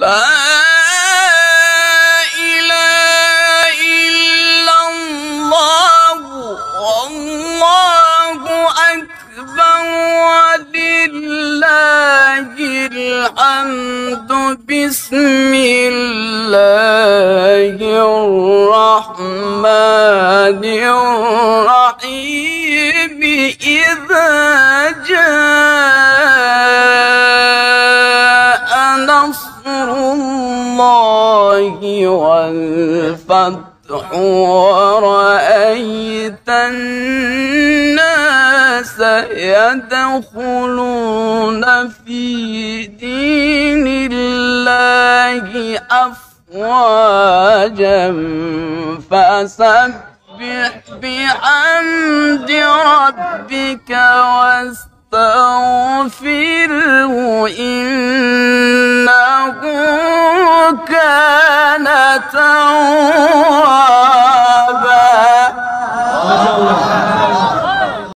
إله إلا الله والله أكبر ولله الحمد. بسم الله الرحمن الرحيم. إذا جاء نصر الله والفتح ورأيت الناس يدخلون في دين الله أفواجا فسبح بحمد ربك واستغفره إنه كان توابا.